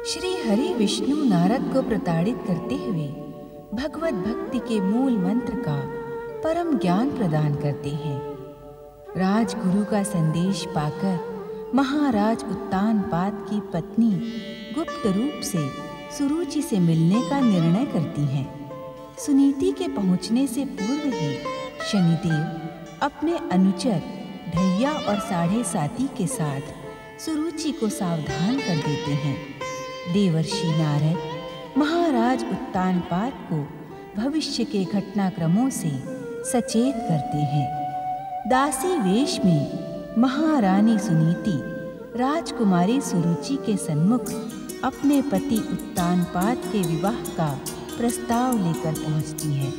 श्री हरि विष्णु नारद को प्रताड़ित करते हुए भगवत भक्ति के मूल मंत्र का परम ज्ञान प्रदान करते हैं। राजगुरु का संदेश पाकर महाराज उत्तानपाद की पत्नी गुप्त रूप से सुरुचि से मिलने का निर्णय करती हैं। सुनीति के पहुंचने से पूर्व ही शनिदेव अपने अनुचर ढैया और साढ़े साती के साथ सुरुचि को सावधान कर देते हैं। देवर्षि नारद महाराज उत्तानपाद को भविष्य के घटनाक्रमों से सचेत करते हैं। दासी वेश में महारानी सुनीति राजकुमारी सुरुचि के सन्मुख अपने पति उत्तानपाद के विवाह का प्रस्ताव लेकर पहुंचती है।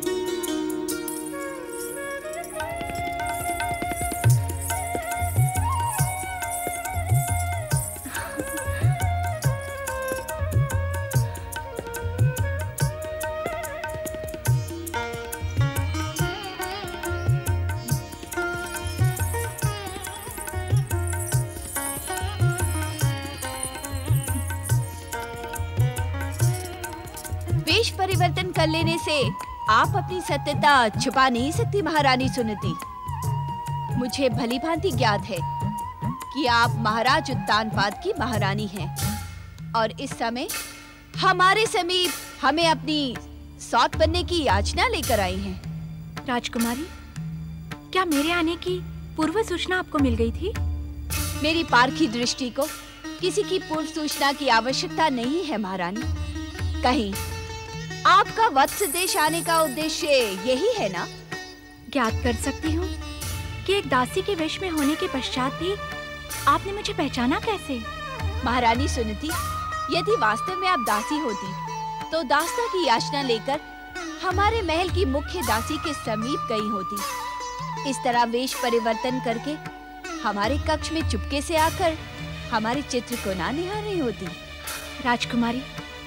वेश परिवर्तन कर लेने से आप अपनी सत्यता छुपा नहीं सकती महारानी सुनीति। मुझे भली भांति ज्ञात है कि आप महाराज उत्तानपाद की महारानी हैं और इस समय हमारे समीप हमें अपनी सौत बनने की याचना लेकर आई हैं। राजकुमारी, क्या मेरे आने की पूर्व सूचना आपको मिल गई थी? मेरी पारखी दृष्टि को किसी की पूर्व सूचना की आवश्यकता नहीं है महारानी। कहीं आपका वत्स देश आने का उद्देश्य यही है ना? ज्ञात कर सकती हूँ कि एक दासी के वेश में होने के पश्चात भी आपने मुझे पहचाना कैसे? महारानी सुनीति, यदि वास्तव में आप दासी होती तो दास्ता की याचना लेकर हमारे महल की मुख्य दासी के समीप गई होती। इस तरह वेश परिवर्तन करके हमारे कक्ष में चुपके से आकर हमारे चित्र को ना निहार रही होती। राजकुमारी,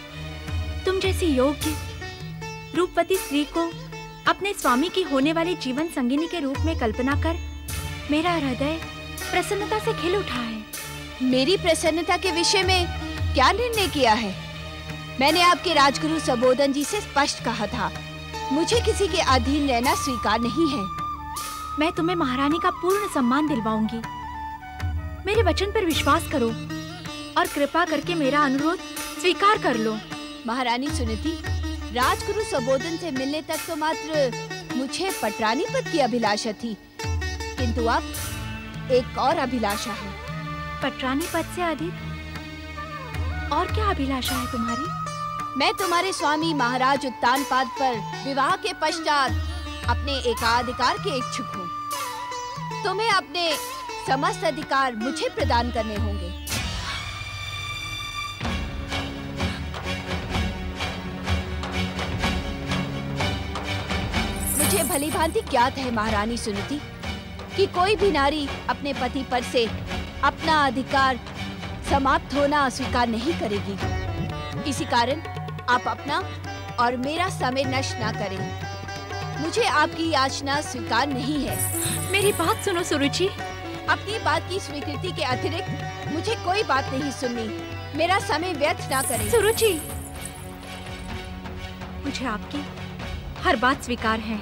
तुम जैसी योग्य रूपवती स्त्री को अपने स्वामी की होने वाली जीवन संगिनी के रूप में कल्पना कर मेरा हृदय प्रसन्नता से खिल उठा है। मेरी प्रसन्नता के विषय में क्या निर्णय किया है? मैंने आपके राजगुरु सबोदन जी से स्पष्ट कहा था, मुझे किसी के अधीन रहना स्वीकार नहीं है। मैं तुम्हें महारानी का पूर्ण सम्मान दिलवाऊंगी। मेरे वचन पर विश्वास करो और कृपा करके मेरा अनुरोध स्वीकार कर लो। महारानी सुनीति, राजगुरु सबोदन से मिलने तक तो मात्र मुझे पटरानी पद की अभिलाषा थी, किंतु अब एक और अभिलाषा है। पटरानी पद से अधिक और क्या अभिलाषा है तुम्हारी? मैं तुम्हारे स्वामी महाराज उत्तानपाद पर विवाह के पश्चात अपने एकाधिकार के इच्छुक हूँ। तुम्हें अपने समस्त अधिकार मुझे प्रदान करने होंगे। मुझे भली भांति ज्ञात है महारानी सुनीति कि कोई भी नारी अपने पति पर से अपना अधिकार समाप्त होना स्वीकार नहीं करेगी। इसी कारण आप अपना और मेरा समय नष्ट ना करें। मुझे आपकी याचना स्वीकार नहीं है। मेरी बात सुनो सुरुचि। अपनी बात की स्वीकृति के अतिरिक्त मुझे कोई बात नहीं सुननी। मेरा समय व्यर्थ ना करें। सुरुचि, मुझे आपकी हर बात स्वीकार है।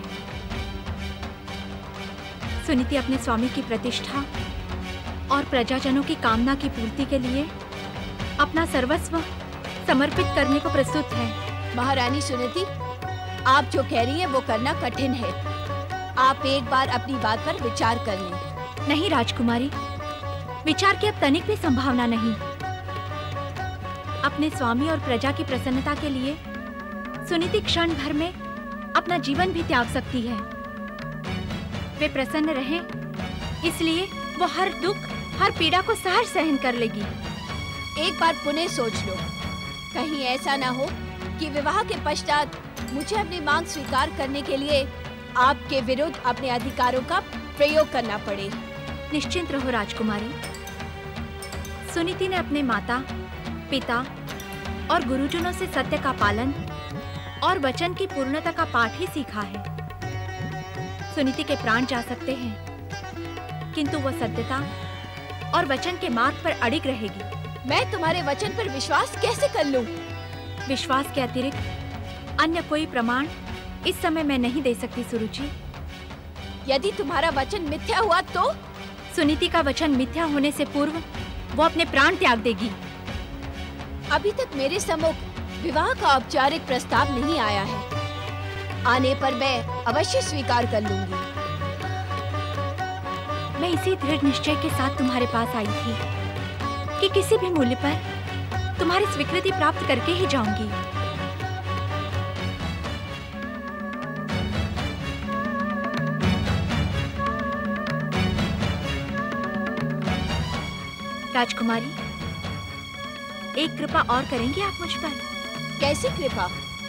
सुनीति अपने स्वामी की प्रतिष्ठा और प्रजाजनों की कामना की पूर्ति के लिए अपना सर्वस्व समर्पित करने को प्रस्तुत है। महारानी सुनीति, आप जो कह रही हैं वो करना कठिन है। आप एक बार अपनी बात पर विचार कर लें। नहीं राजकुमारी, विचार की अब तनिक भी संभावना नहीं। अपने स्वामी और प्रजा की प्रसन्नता के लिए सुनीति क्षण भर में अपना जीवन भी त्याग सकती है। वे प्रसन्न रहें, इसलिए वो हर दुख, हर पीड़ा को सहज सहन कर लेगी। एक बार पुनः सोच लो, कहीं ऐसा ना हो कि विवाह के पश्चात मुझे अपनी मांग स्वीकार करने के लिए आपके विरुद्ध अपने अधिकारों का प्रयोग करना पड़े। निश्चिंत रहो राजकुमारी। सुनीति ने अपने माता, पिता और गुरुजनों से सत्य का पालन और वचन की पूर्णता का पाठ ही सीखा है। सुनीति के प्राण जा सकते हैं, किंतु वो सत्यता और वचन के मार्ग पर अड़िग रहेगी। मैं तुम्हारे वचन पर विश्वास कैसे कर लूं? विश्वास के अतिरिक्त अन्य कोई प्रमाण इस समय मैं नहीं दे सकती सुरुचि। यदि तुम्हारा वचन मिथ्या हुआ तो? सुनीति का वचन मिथ्या होने से पूर्व वो अपने प्राण त्याग देगी। अभी तक मेरे सम्मुख विवाह का औपचारिक प्रस्ताव नहीं आया है। आने पर मैं अवश्य स्वीकार कर लूंगी। मैं इसी दृढ़ निश्चय के साथ तुम्हारे पास आई थी कि किसी भी मूल्य पर तुम्हारी स्वीकृति प्राप्त करके ही जाऊंगी। राजकुमारी, एक कृपा और करेंगी आप मुझ पर? कैसी कृपा?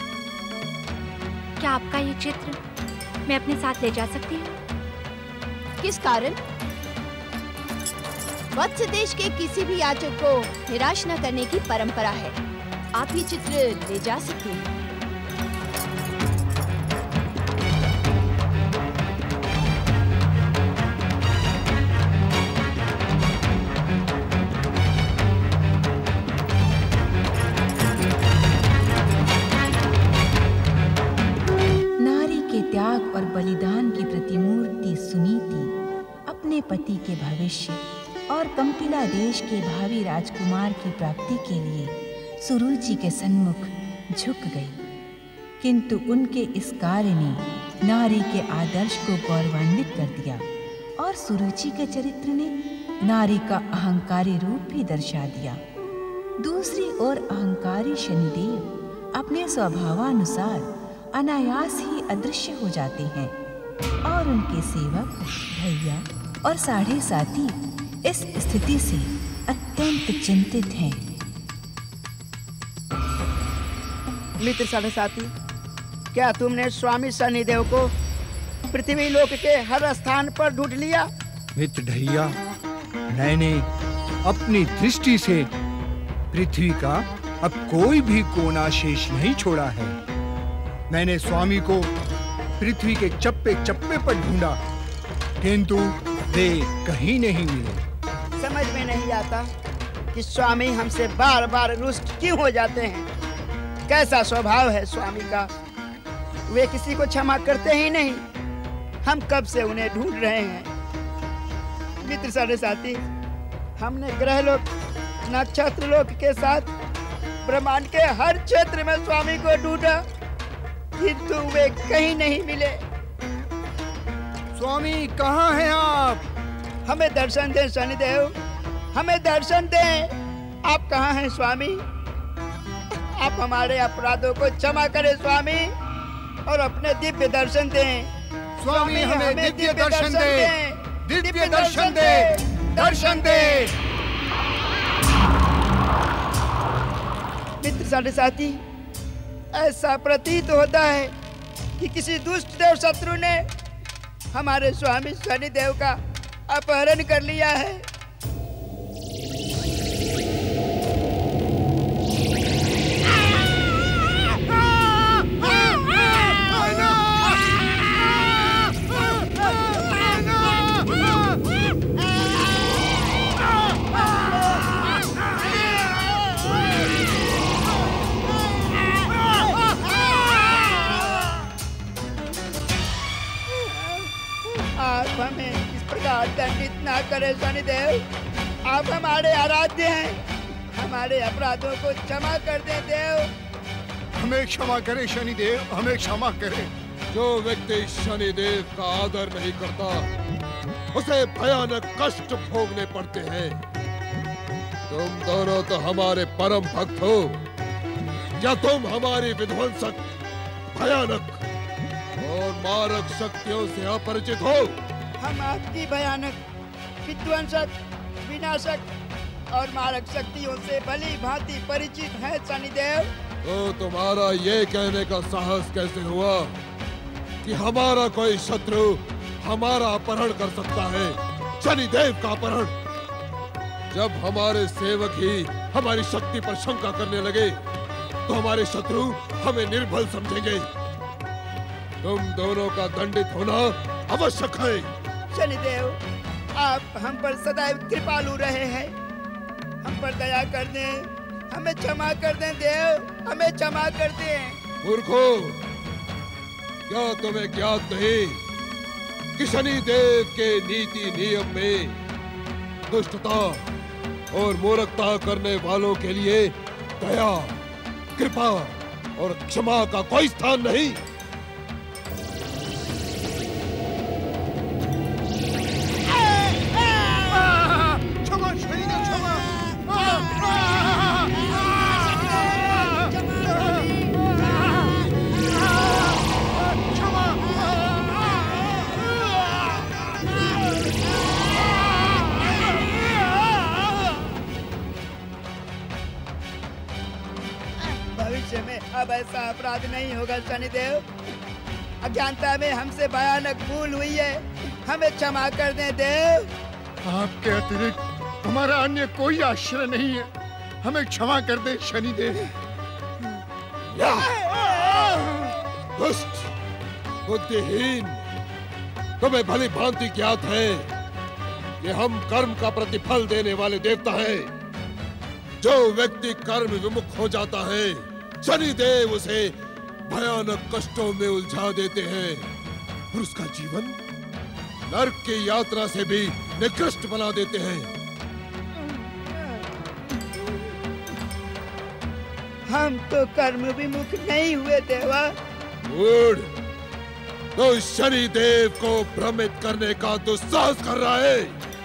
क्या आपका ये चित्र मैं अपने साथ ले जा सकती हूँ? किस कारण? वत्स देश के किसी भी याचक को निराश न करने की परंपरा है। आप ये चित्र ले जा सकते हैं। नारी के त्याग और बलिदान की प्रतिमूर्ति सुनीति अपने पति के भविष्य और कंपिला देश के भावी राजकुमार की प्राप्ति के लिए सुरुचि के सन्मुख झुक गई। किंतु उनके इस कार्य ने नारी के आदर्श को गौरवान्वित कर दिया और सुरुचि के चरित्र ने नारी का अहंकारी रूप भी दर्शा दिया। दूसरी ओर अहंकारी शनिदेव अपने स्वभावानुसार अनायास ही अदृश्य हो जाते हैं और उनके सेवक, भैया और साढ़े साथी इस स्थिति से अत्यंत चिंतित हैं। मित्र साढ़े साथी, क्या तुमने स्वामी शनिदेव को पृथ्वी लोक के हर स्थान पर ढूंढ लिया? मित्र ढैया, मैंने अपनी दृष्टि से पृथ्वी का अब कोई भी कोना शेष नहीं छोड़ा है। मैंने स्वामी को पृथ्वी के चप्पे चप्पे पर ढूंढा, किंतु वे कहीं नहीं मिले। समझ में नहीं आता कि स्वामी हमसे बार बार रुष्ट क्यों हो जाते हैं। कैसा स्वभाव है स्वामी का, वे किसी को क्षमा करते ही नहीं। हम कब से उन्हें ढूंढ रहे हैं। मित्र साढ़े साथी, हमने ग्रहलोक, नक्षत्रलोक के साथ ब्रह्मांड के हर क्षेत्र में स्वामी को ढूंढा, किंतु वे कहीं नहीं मिले। स्वामी कहाँ हैं आप? हमें दर्शन दें शनिदेव, हमें दर्शन दें। आप कहाँ हैं स्वामी? आप हमारे अपराधों को क्षमा करें स्वामी और अपने दिव्य दर्शन दें। स्वामी हमें दिव्य दर्शन दें, दिव्य दर्शन दें, दर्शन दें। मित्र साढ़े साथी, ऐसा प्रतीत होता है कि किसी दुष्ट देव शत्रु ने हमारे स्वामी शनिदेव का अपहरण कर लिया है। आप हमें इस प्रकार दंडित ना करें शनिदेव। आप हमारे आराध्य हैं, हमारे अपराधों को क्षमा कर दें देव। हमें क्षमा करें शनिदेव, हमें क्षमा करें। जो व्यक्ति शनिदेव का आदर नहीं करता उसे भयानक कष्ट भोगने पड़ते हैं। तुम दोनों तो हमारे परम भक्त हो, क्या तुम हमारी विध्वंसक, भयानक और मारक शक्तियों से अपरिचित हो? हम आपकी भयानक, विध्वंसक, विनाशक और मारक शक्तियों से भली भांति परिचित हैं शनिदेव। तो तुम्हारा ये कहने का साहस कैसे हुआ कि हमारा कोई शत्रु हमारा अपहरण कर सकता है, शनिदेव का अपहरण? जब हमारे सेवक ही हमारी शक्ति पर शंका करने लगे तो हमारे शत्रु हमें निर्बल समझेंगे। तुम दोनों का दंडित होना आवश्यक है। शनिदेव, आप हम पर सदैव कृपालु रहे हैं। हम पर दया कर दें, हमें क्षमा कर दें देव, हमें क्षमा कर दें। मूर्खों, क्या तुम्हें ज्ञात नहीं कि शनि देव के नीति नियम में दुष्टता और मूर्खता करने वालों के लिए दया, कृपा और क्षमा का कोई स्थान नहीं। क्षमा शनिदेव, क्षमा। भविष्य में अब ऐसा अपराध नहीं होगा शनिदेव। अज्ञानता में हमसे भयानक भूल हुई है, हमें क्षमा कर दें देव। आपके अतिरिक्त हमारा अन्य कोई आश्रय नहीं है, हमें क्षमा कर दे शनिदेव। दुष्ट, बुद्धिहीन, तुम्हें भली भांति ज्ञात है कि हम कर्म का प्रतिफल देने वाले देवता हैं। जो व्यक्ति कर्म विमुख हो जाता है, शनिदेव उसे भयानक कष्टों में उलझा देते हैं और उसका जीवन नरक की यात्रा से भी निकृष्ट बना देते हैं। हम तो कर्म विमुख नहीं हुए देवा। मूढ़, तो शनिदेव को भ्रमित करने का दुस्साहस कर रहा है।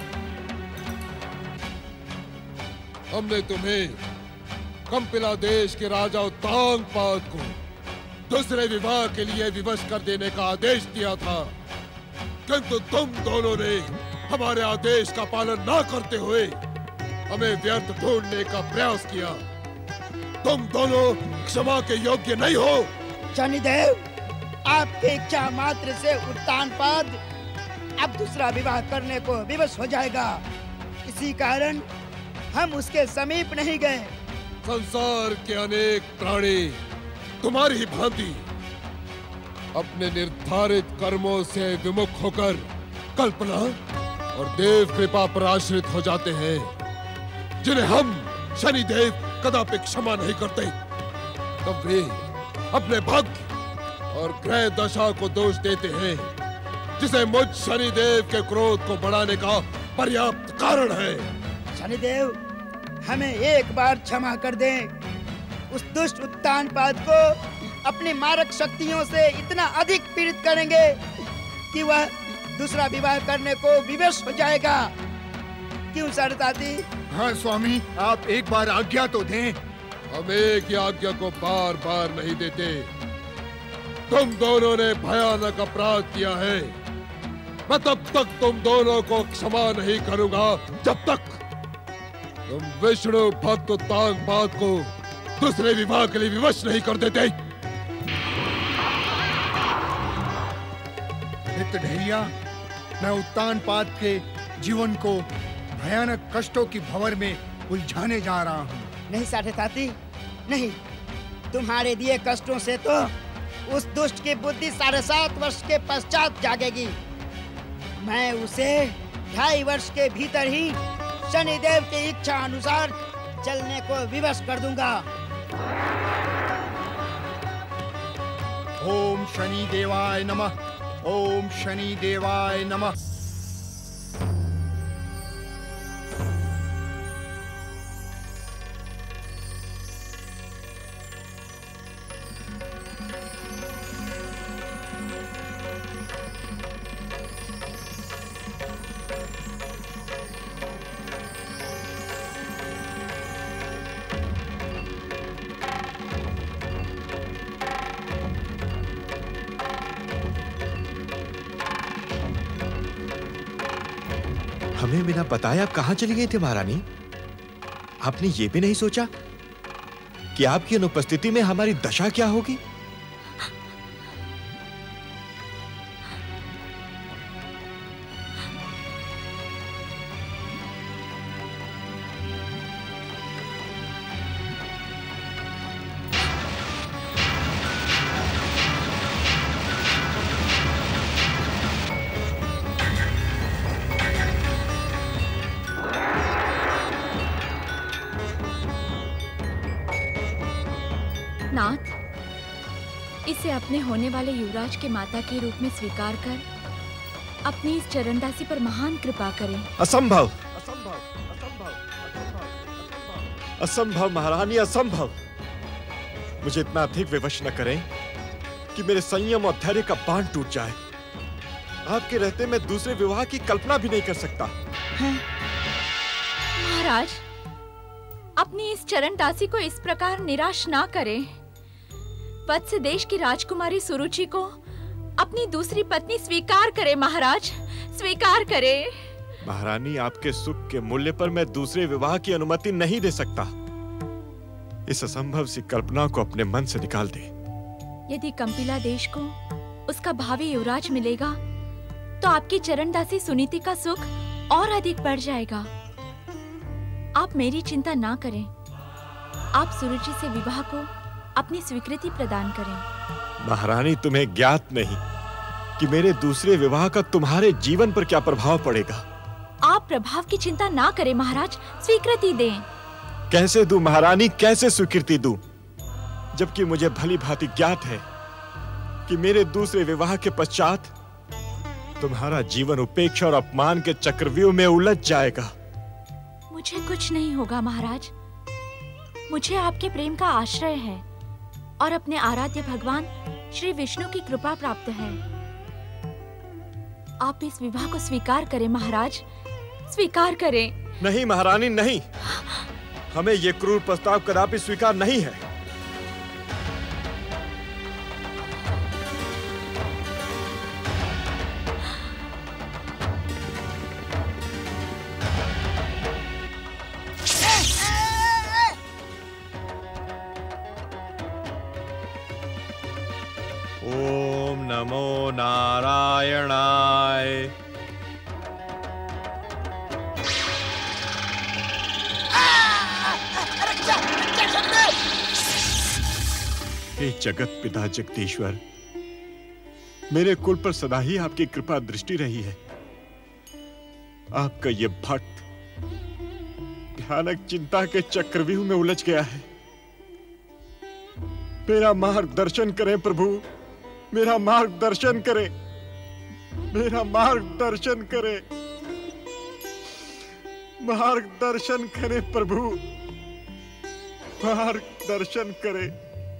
हमने तुम्हें कंपिला देश के राजा तांगपाद को दूसरे विवाह के लिए विवश कर देने का आदेश दिया था, किंतु तुम दोनों ने हमारे आदेश का पालन न करते हुए हमें व्यर्थ ढूंढने का प्रयास किया। तुम दोनों क्षमा के योग्य नहीं हो। शनिदेव, आपकी इच्छा मात्र से उत्तानपाद अब दूसरा विवाह करने को विवश हो जाएगा। इसी कारण हम उसके समीप नहीं गए। संसार के अनेक प्राणी तुम्हारी ही भांति अपने निर्धारित कर्मों से विमुख होकर कल्पना और देव कृपा पर आश्रित हो जाते हैं, जिन्हें हम शनिदेव कदापि क्षमा नहीं करते। तब वे अपने भाग्य और ग्रह दशा को दोष देते हैं, जिसे मुझ शनिदेव के क्रोध को बढ़ाने का पर्याप्त कारण है। शनिदेव, हमें एक बार क्षमा कर दें। उस दुष्ट उत्तानपाद को अपनी मारक शक्तियों से इतना अधिक पीड़ित करेंगे कि वह दूसरा विवाह करने को विवश हो जाएगा। क्यों सरताती? हाँ स्वामी, आप एक बार आज्ञा तो दें। हम एक ही आज्ञा को बार बार नहीं देते। तुम दोनों ने भयानक अपराध किया है। मैं तब तक तुम दोनों को क्षमा नहीं करूंगा जब तक तुम विष्णु भक्त तांगपाद को दूसरे विवाह के लिए विवश नहीं कर देते। ढैया, मैं उत्तानपाद के जीवन को भयानक कष्टों की भंवर में उलझाने जा रहा हूँ। नहीं साठेताती, नहीं। तुम्हारे दिए कष्टों से तो उस दुष्ट की बुद्धि 7.5 वर्ष के पश्चात जागेगी। मैं उसे 2.5 वर्ष के भीतर ही शनिदेव की इच्छा अनुसार चलने को विवश कर दूंगा। ओम शनि देवाय नमः। ओम शनि देवाय नमः। हमें बिना बताए आप कहां चली गई थी महारानी? आपने ये भी नहीं सोचा कि आपकी अनुपस्थिति में हमारी दशा क्या होगी? नाथ, इसे अपने होने वाले युवराज के माता के रूप में स्वीकार कर अपनी इस चरणदासी पर महान कृपा करें। असंभव, असंभव महारानी, असंभव। मुझे इतना अधिक विवश न करें कि मेरे संयम और धैर्य का बांध टूट जाए। आपके रहते मैं दूसरे विवाह की कल्पना भी नहीं कर सकता। महाराज, अपनी इस चरणदासी को इस प्रकार निराश ना करें। वत्स देश की राजकुमारी सुरुचि को अपनी दूसरी पत्नी स्वीकार करें महाराज, स्वीकार करें। महारानी, आपके सुख के मूल्य पर मैं दूसरे विवाह की अनुमति नहीं दे सकता। इस असंभव सी कल्पना को अपने मन से निकाल दे। यदि कंपिला देश को उसका भावी युवराज मिलेगा तो आपकी चरणदासी सुनीति का सुख और अधिक बढ़ जाएगा। आप मेरी चिंता ना करें। आप सुरुचि से विवाह को अपनी स्वीकृति प्रदान करें। महारानी, तुम्हें ज्ञात नहीं कि मेरे दूसरे विवाह का तुम्हारे जीवन पर क्या प्रभाव पड़ेगा। आप प्रभाव की चिंता ना करें महाराज, स्वीकृति दें। कैसे दूं महारानी, कैसे स्वीकृति दूं, जबकि मुझे भली भांति ज्ञात है कि मेरे दूसरे विवाह के पश्चात तुम्हारा जीवन उपेक्षा और अपमान के चक्रव्यूह में उलझ जाएगा। मुझे कुछ नहीं होगा महाराज। मुझे आपके प्रेम का आश्रय है और अपने आराध्य भगवान श्री विष्णु की कृपा प्राप्त है। आप इस विवाह को स्वीकार करें महाराज, स्वीकार करें। नहीं महारानी, नहीं। हमें यह क्रूर प्रस्ताव कदापि स्वीकार नहीं है। ओम नमो नारायणाय। हे जगत पिता जगदीश्वर, मेरे कुल पर सदा ही आपकी कृपा दृष्टि रही है। आपका ये भक्त भयानक चिंता के चक्रव्यूह में उलझ गया है। मेरा मार्गदर्शन करें प्रभु, मेरा मार्गदर्शन करें, मेरा मार्गदर्शन करें, मार्गदर्शन करें प्रभु, मार्गदर्शन करें,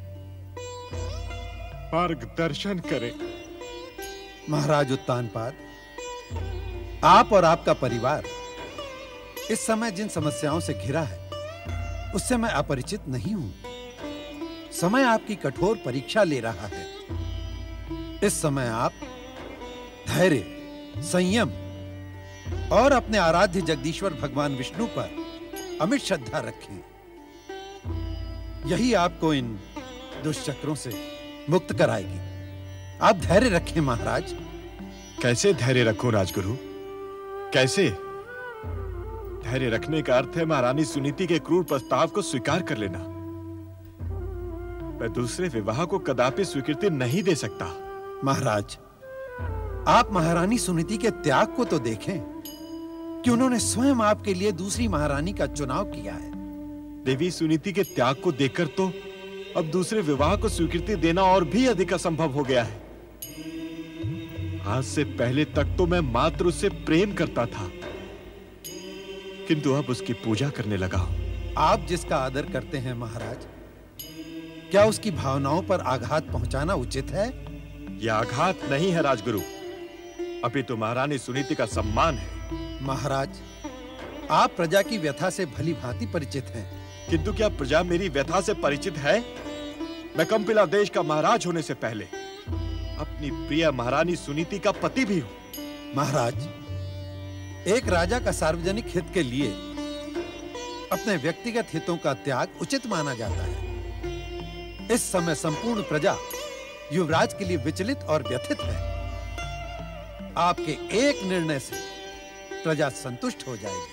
मार्गदर्शन करें। महाराज उत्तानपाद, आप और आपका परिवार इस समय जिन समस्याओं से घिरा है उससे मैं अपरिचित नहीं हूं। समय आपकी कठोर परीक्षा ले रहा है। इस समय आप धैर्य, संयम और अपने आराध्य जगदीश्वर भगवान विष्णु पर अमिट श्रद्धा रखें। यही आपको इन दुष्चक्रों से मुक्त कराएगी। आप धैर्य रखें महाराज। कैसे धैर्य रखूं राजगुरु, कैसे? धैर्य रखने का अर्थ है महारानी सुनीति के क्रूर प्रस्ताव को स्वीकार कर लेना। मैं दूसरे विवाह को कदापि स्वीकृति नहीं दे सकता। महाराज, आप महारानी सुनीति के त्याग को तो देखें कि उन्होंने स्वयं आपके लिए दूसरी महारानी का चुनाव किया है। देवी सुनीति के त्याग को देखकर तो अब दूसरे विवाह को स्वीकृति देना और भी अधिक असंभव हो गया है। आज से पहले तक तो मैं मात्र उससे प्रेम करता था, किंतु अब उसकी पूजा करने लगा हूं। आप जिसका आदर करते हैं महाराज, क्या उसकी भावनाओं पर आघात पहुंचाना उचित है? यह आघात नहीं है राजगुरु, अपितु महारानी सुनीति का सम्मान है। महाराज, आप प्रजा की व्यथा से भली भांति परिचित हैं। किंतु क्या प्रजा मेरी व्यथा से परिचित है? मैं कंपिला देश का महाराज होने से पहले अपनी प्रिय महारानी सुनीति का पति भी हूं। महाराज, एक राजा का सार्वजनिक हित के लिए अपने व्यक्तिगत हितों का त्याग उचित माना जाता है। इस समय संपूर्ण प्रजा युवराज के लिए विचलित और व्यथित है। आपके एक निर्णय से प्रजा संतुष्ट हो जाएगी।